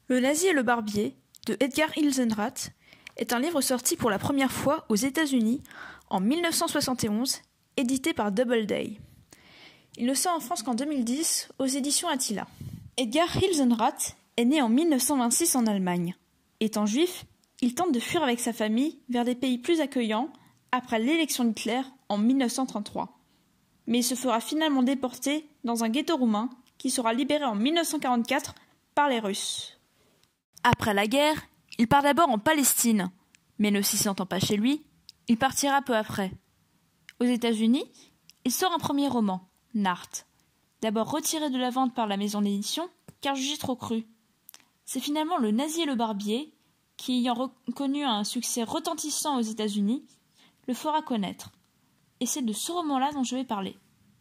Le nazi et le barbier de Edgar Hilsenrath est un livre sorti pour la première fois aux États-Unis en 1971, édité par Doubleday. Il ne sort en France qu'en 2010 aux éditions Attila. Edgar Hilsenrath est né en 1926 en Allemagne. Étant juif, il tente de fuir avec sa famille vers des pays plus accueillants après l'élection d'Hitler en 1933. Mais il se fera finalement déporter dans un ghetto roumain qui sera libéré en 1944 par les Russes. Après la guerre, il part d'abord en Palestine, mais ne s'y sentant pas chez lui, il partira peu après. Aux États-Unis, il sort un premier roman, Nacht, d'abord retiré de la vente par la maison d'édition car jugé trop cru. C'est finalement Le nazi et le barbier qui, ayant connu un succès retentissant aux États-Unis, le fera connaître. Et c'est de ce roman-là dont je vais parler.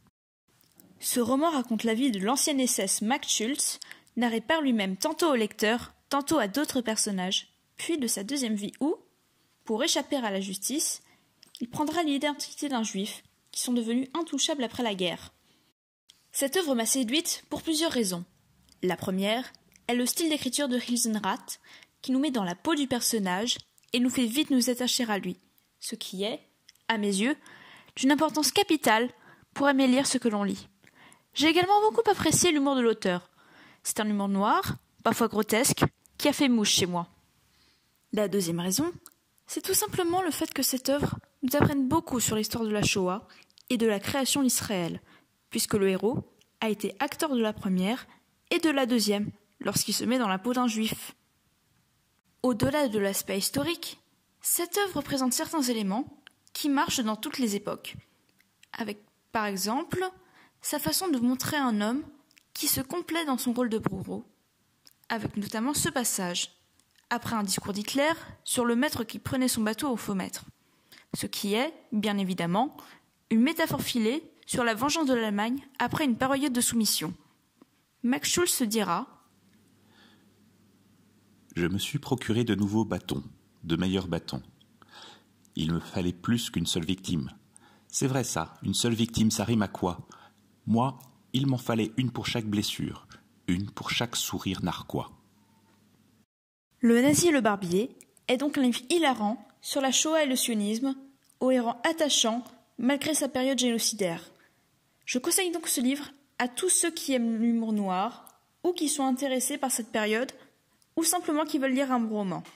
Ce roman raconte la vie de l'ancien SS Max Schulz, narré par lui-même tantôt au lecteur, tantôt à d'autres personnages, puis de sa deuxième vie où, pour échapper à la justice, il prendra l'identité d'un juif, qui sont devenus intouchables après la guerre. Cette œuvre m'a séduite pour plusieurs raisons. La première est le style d'écriture de Hilsenrath, qui nous met dans la peau du personnage et nous fait vite nous attacher à lui, ce qui est, à mes yeux, d'une importance capitale pour aimer lire ce que l'on lit. J'ai également beaucoup apprécié l'humour de l'auteur. C'est un humour noir, parfois grotesque, qui a fait mouche chez moi. La deuxième raison, c'est tout simplement le fait que cette œuvre nous apprenne beaucoup sur l'histoire de la Shoah et de la création d'Israël, puisque le héros a été acteur de la première et de la deuxième lorsqu'il se met dans la peau d'un juif. Au-delà de l'aspect historique, cette œuvre présente certains éléments qui marchent dans toutes les époques, avec par exemple sa façon de montrer un homme qui se complaît dans son rôle de bourreau, avec notamment ce passage, après un discours d'Hitler sur le maître qui prenait son bateau au faux maître, ce qui est, bien évidemment, une métaphore filée sur la vengeance de l'Allemagne après une période de soumission. Max Schulz se dira « Je me suis procuré de nouveaux bâtons, de meilleurs bâtons. Il me fallait plus qu'une seule victime. C'est vrai ça, une seule victime, ça rime à quoi? Moi, il m'en fallait une pour chaque blessure, une pour chaque sourire narquois. » Le nazi et le barbier est donc un livre hilarant sur la Shoah et le sionisme, au héros attachant malgré sa période génocidaire. Je conseille donc ce livre à tous ceux qui aiment l'humour noir, ou qui sont intéressés par cette période, ou simplement qui veulent lire un bon roman.